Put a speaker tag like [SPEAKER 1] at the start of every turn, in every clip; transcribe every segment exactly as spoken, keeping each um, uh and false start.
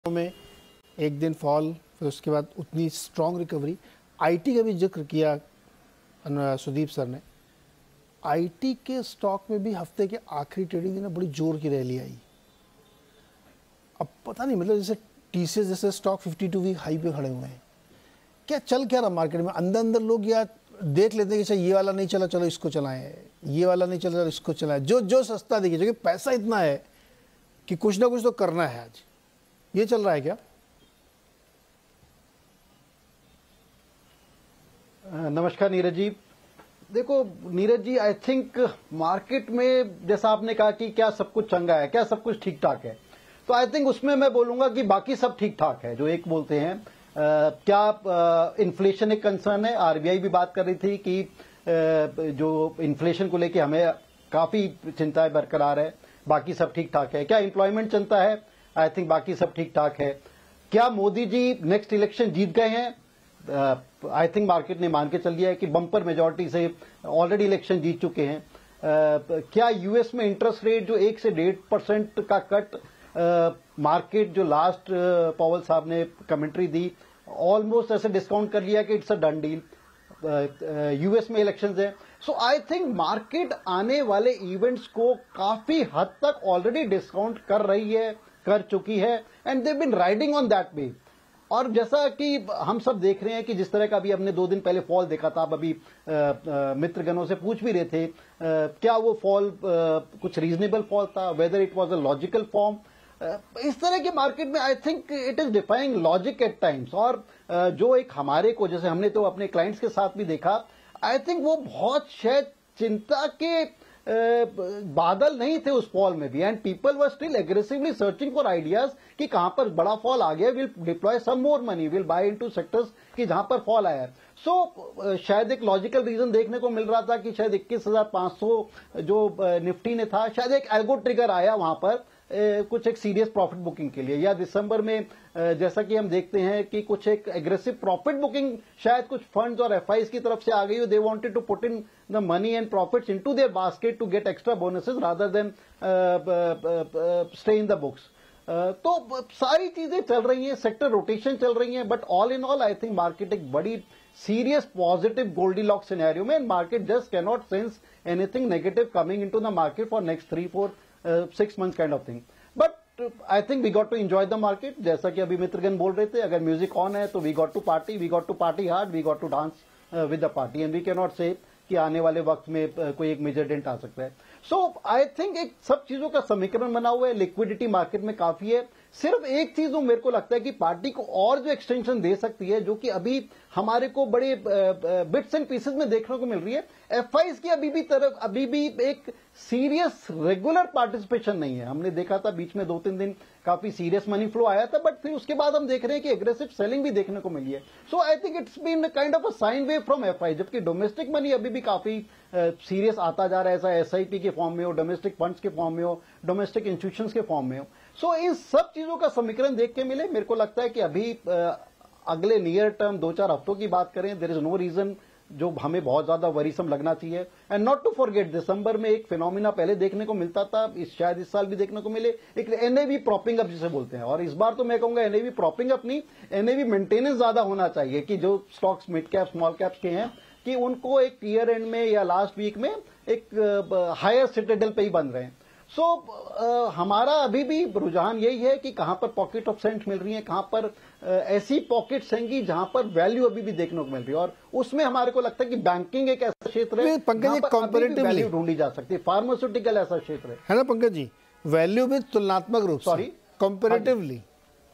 [SPEAKER 1] में एक दिन फॉल, फिर उसके बाद उतनी स्ट्रॉन्ग रिकवरी। आईटी का भी जिक्र किया सुदीप सर ने। आईटी के स्टॉक में भी हफ्ते के आखिरी ट्रेडिंग दिन में बड़ी जोर की रैली आई। अब पता नहीं, मतलब जैसे टीसीएस जैसे स्टॉक बावन वीक हाई पे खड़े हुए हैं। क्या चल क्या रहा मार्केट में? अंदर अंदर लोग या देख लेते हैं कि ये वाला नहीं चला, चलो इसको चलाएं, ये वाला नहीं चला, इसको चलाएं, जो जो सस्ता दिखे, क्योंकि पैसा इतना है कि कुछ ना कुछ तो करना है। आज ये चल रहा है क्या?
[SPEAKER 2] नमस्कार नीरज जी। देखो Neeraj ji, I think market में जैसा आपने कहा कि क्या सब कुछ चंगा है, क्या सब कुछ ठीक ठाक है, तो आई थिंक उसमें मैं बोलूंगा कि बाकी सब ठीक ठाक है। जो एक बोलते हैं आ, क्या इन्फ्लेशन एक कंसर्न है। आरबीआई भी बात कर रही थी कि आ, जो इन्फ्लेशन को लेके हमें काफी चिंताएं बरकरार है, बाकी सब ठीक ठाक है। क्या एम्प्लॉयमेंट चिंता है? आई थिंक बाकी सब ठीक ठाक है। क्या मोदी जी नेक्स्ट इलेक्शन जीत गए हैं? आई थिंक मार्केट ने मान के चल दिया है कि बम्पर मेजोरिटी से ऑलरेडी इलेक्शन जीत चुके हैं। uh, क्या यूएस में इंटरेस्ट रेट जो एक से डेढ़ परसेंट का कट, मार्केट uh, जो लास्ट पॉवल साहब ने कमेंट्री दी, ऑलमोस्ट ऐसे डिस्काउंट कर लिया कि it's a done deal. US में इलेक्शंस है, सो आई थिंक मार्केट आने वाले इवेंट्स को काफी हद तक ऑलरेडी डिस्काउंट कर रही है, कर चुकी है, and they been riding on that way. और जैसा कि हम सब देख रहे हैं कि जिस तरह का अभी हमने दो दिन पहले फॉल देखा था, आप अभी मित्रगणों से पूछ भी रहे थे आ, क्या वो फॉल आ, कुछ रीजनेबल फॉल था, whether it was a logical form. इस तरह के मार्केट में I think it is defying logic at times. और आ, जो एक हमारे को, जैसे हमने तो अपने क्लाइंट्स के साथ भी देखा, आई थिंक वो बहुत शायद चिंता के Uh, बादल नहीं थे उस फॉल में भी, and people were still aggressively searching for ideas कि कहां पर बड़ा फॉल आ गया, will deploy some more money, will buy into sectors कि जहां पर फॉल आया है। सो so, uh, शायद एक लॉजिकल रीजन देखने को मिल रहा था कि शायद इक्कीस हजार पांच सौ जो निफ्टी ने था, शायद एक एल्गो ट्रिगर आया वहां पर Uh, कुछ एक सीरियस प्रॉफिट बुकिंग के लिए, या दिसंबर में uh, जैसा कि हम देखते हैं कि कुछ एक एग्रेसिव प्रॉफिट बुकिंग शायद कुछ फंड्स और एफआईज की तरफ से आ गई हो। They wanted to put in the money and profits into their basket to get extra bonuses rather than stay in the books. तो सारी चीजें चल रही हैं, सेक्टर रोटेशन चल रही हैं, but all in all I think market एक बड़ी सीरियस पॉजिटिव गोल्डीलॉक्स सिनेरियो में, and market just can not sense anything negative coming into the market for next three four Uh, six months kind of thing. But uh, I think we got to enjoy the market. जैसा कि अभी मित्रगण बोल रहे थे, अगर music on है तो we got to party, we got to party hard, we got to dance uh, with the party, and we cannot say कि आने वाले वक्त में uh, कोई एक मेजर डेंट आ सकता है। सो आई थिंक एक सब चीजों का समीकरण बना हुआ है, लिक्विडिटी मार्केट में काफी है। सिर्फ एक चीज जो मेरे को लगता है कि पार्टी को और जो एक्सटेंशन दे सकती है, जो कि अभी हमारे को बड़े बिट्स एंड पीसेस में देखने को मिल रही है, एफआईज की अभी भी तरफ अभी भी एक सीरियस रेगुलर पार्टिसिपेशन नहीं है। हमने देखा था बीच में दो तीन दिन काफी सीरियस मनी फ्लो आया था, बट फिर उसके बाद हम देख रहे हैं कि एग्रेसिव सेलिंग भी देखने को मिली है। So I think it's been kind of a sine wave from FI, जबकि डोमेस्टिक मनी अभी भी काफी सीरियस uh, आता जा रहा है, ऐसा एसआईपी के फॉर्म में हो, डोमेस्टिक फंड्स के फॉर्म में हो, डोमेस्टिक इंस्टीट्यूशंस के फॉर्म में हो। सो so, इन सब चीजों का समीकरण देख के मिले, मेरे को लगता है कि अभी uh, अगले नियर टर्म दो चार हफ्तों की बात करें, देयर इज नो रीजन जो हमें बहुत ज्यादा वरीसम लगना चाहिए। एंड नॉट टू फॉरगेट, दिसंबर में एक फिनोमिना पहले देखने को मिलता था, इस शायद इस साल भी देखने को मिले, एक एनएवी प्रॉपिंग अप जिसे बोलते हैं। और इस बार तो मैं कहूंगा एनएवी प्रॉपिंग अप नहीं, एनएवी मेंटेनेंस ज्यादा होना चाहिए कि जो stocks mid cap small caps के हैं कि उनको एक ईयर एंड में या लास्ट वीक में एक हायर सिटेडल पे ही बन रहे हैं। सो so, uh, हमारा अभी भी रुझान यही है कि कहां पर पॉकेट ऑफ सेंट मिल रही है, कहां पर uh, ऐसी पॉकेट्स हैं जहां पर वैल्यू अभी भी देखने को मिल रही है, और उसमें हमारे को लगता है कि बैंकिंग एक ऐसा क्षेत्र है जहां पर वैल्यू ढूंढी जा सकती है। फार्मास्यूटिकल ऐसा क्षेत्र है,
[SPEAKER 1] है ना पंकज जी? वैल्यू भी तुलनात्मक रूप,
[SPEAKER 2] सॉरी
[SPEAKER 1] कंपैरेटिवली,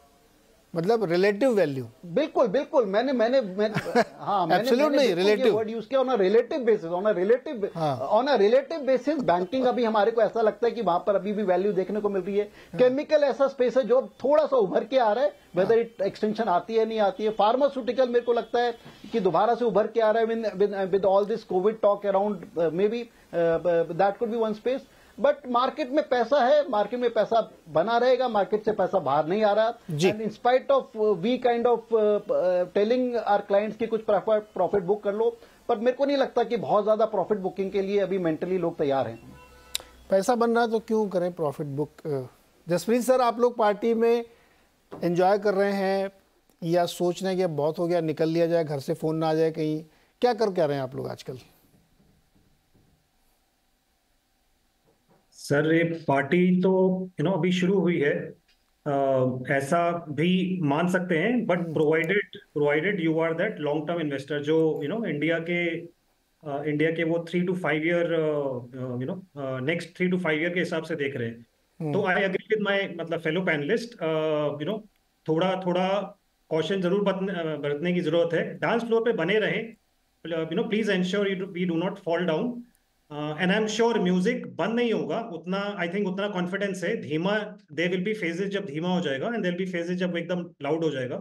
[SPEAKER 1] मतलब रिलेटिव वैल्यू।
[SPEAKER 2] बिल्कुल बिल्कुल, मैंने मैंने, मैंने हाँ
[SPEAKER 1] एब्सोल्यूट नहीं, रिलेटिव
[SPEAKER 2] वर्ड यूज किया, on a relative basis, on a relative on a relative basis banking अभी हमारे को ऐसा लगता है कि वहां पर अभी भी वैल्यू देखने को मिल रही है। केमिकल ऐसा स्पेस है जो थोड़ा सा उभर के आ रहा है, वेदर इट एक्सटेंशन आती है नहीं आती है। फार्मास्यूटिकल मेरे को लगता है कि दोबारा से उभर के आ रहा है with all this Covid talk around, may be that could be one space. But market में पैसा है, मार्केट में पैसा बना रहेगा, मार्केट से पैसा बाहर नहीं आ रहा। And in spite of we kind of telling our clients की कुछ प्रॉफिट बुक कर लो, पर मेरे को नहीं लगता कि बहुत ज्यादा प्रॉफिट बुकिंग के लिए अभी मेंटली लोग तैयार हैं।
[SPEAKER 1] पैसा बन रहा है तो क्यों करें प्रॉफिट बुक? जसप्रीत सर, आप लोग पार्टी में एंजॉय कर रहे हैं या सोच रहे हैं कि अब बहुत हो गया, निकल लिया जाए, घर से फ़ोन ना आ जाए कहीं? क्या कर क्या रहे हैं आप लोग आजकल?
[SPEAKER 3] सर ये पार्टी तो यू नो अभी शुरू हुई है, अ, ऐसा भी मान सकते हैं, but provided provided you are that long term investor जो यू नो इंडिया के इंडिया के वो three to five year you know next three to five year के हिसाब से देख रहे हैं। तो आई एग्री विद माय मतलब फेलो पैनलिस्ट, यू नो थोड़ा थोड़ा कॉशन जरूर बरतने बरतने की जरूरत है। डांस फ्लोर पे बने रहें, you know please ensure you we do not fall down, and I am sure music बंद नहीं होगा। उतना आई थिंक उतना कॉन्फिडेंस है। धीमा दे विल बी फेजेस जब धीमा हो जाएगा, एंड देर बी फेजेस जब एकदम लाउड हो जाएगा।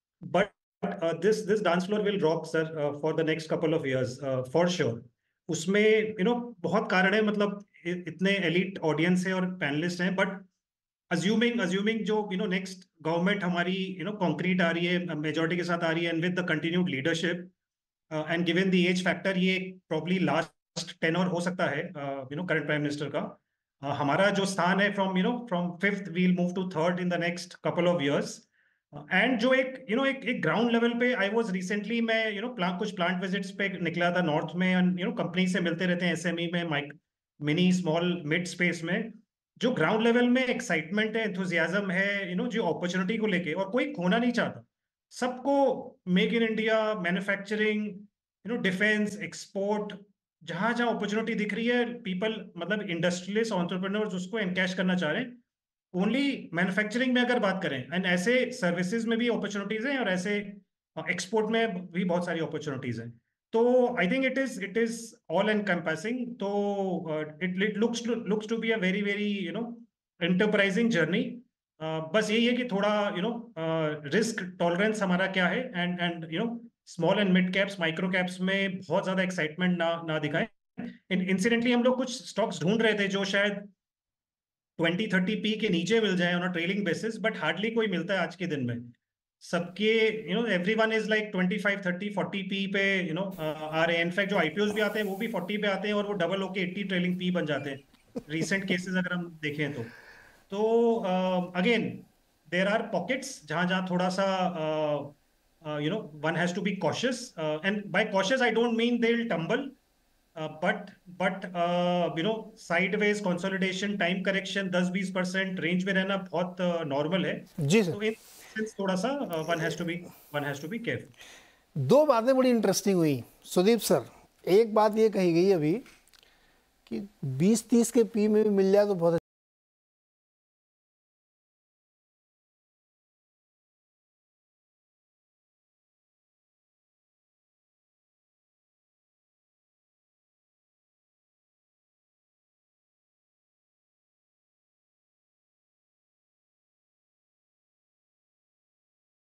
[SPEAKER 3] But this this dance floor will rock sir for the next couple of years for sure. उसमें यू नो बहुत कारण है, मतलब इ- इतने एलिट ऑडियंस है और पैनलिस्ट हैं, बट अज्यूमिंग अज्यूमिंग जो यू नो नेक्स्ट गवर्नमेंट हमारी यू नो कॉन्क्रीट आ रही है, मेजोरिटी के साथ आ रही है, and with the continued leadership and given the age factor, ये प्रॉब्ली लास्ट टेन और हो सकता है you know current prime minister का। Uh, हमारा जो स्थान है from you know from fifth we'll move to third in the next couple of years. And जो एक यू नो एक एक ग्राउंड लेवल पे आई वाज रिसेंटली, मैं यू नो प्लांट कुछ प्लांट विजिट्स पे निकला था नॉर्थ में, एंड यू नो कंपनी से मिलते रहते हैं, एसएमई में, micro mini small mid space में। जो ग्राउंड लेवल में एक्साइटमेंट है, एंथुजियाज्म है, यू नो जो अपॉर्चुनिटी को लेके, और कोई खोना नहीं चाहता। सबको make in India, manufacturing, you know defence, export, जहां जहां अपॉर्चुनिटी दिख रही है, पीपल मतलब इंडस्ट्रियलिस्ट एंटरप्रेन्योर्स उसको एनकैश करना चाह रहे हैं। ओनली मैन्युफैक्चरिंग में अगर बात करें, एंड ऐसे सर्विसेज में भी अपॉर्चुनिटीज हैं, और ऐसे एक्सपोर्ट में भी बहुत सारी अपॉर्चुनिटीज हैं। तो I think it is it is all encompassing. तो it it looks looks to be a very very you know enterprising journey. बस यही है कि थोड़ा यू नो रिस्क टॉलरेंस हमारा क्या है, and and you know small and mid caps, micro caps में बहुत ज्यादा एक्साइटमेंट ना ना दिखाएं। इंसिडेंटली हम लोग कुछ स्टॉक्स ढूंढ रहे थे जो शायद ट्वेंटी थर्टी पी के नीचे मिल जाए on a trailing basis, but hardly कोई मिलता है आज के दिन में। सबके you know everyone is like twenty five thirty forty P पे यू नो आ रहे हैं। इनफैक्ट जो आईपीओस भी आते हैं वो भी फोर्टी पे आते हैं, और वो डबल होके एट्टी ट्रेलिंग पी बन जाते हैं, रिसेंट केसेस अगर हम देखें तो। तो अगेन देर आर पॉकेट्स जहां जहां थोड़ा सा you know one has to be cautious, and by cautious I don't mean they will tumble, but but you know sideways consolidation, time correction दस बीस परसेंट रेंज में रहना बहुत नॉर्मल है।
[SPEAKER 1] जी सर।
[SPEAKER 3] तो इन सेंस थोड़ा सा one has to be one has to be careful.
[SPEAKER 1] दो बातें बड़ी इंटरेस्टिंग हुई सुदीप सर। एक बात ये कही गई अभी कि बीस तीस के पी में भी मिल जाए तो बहुत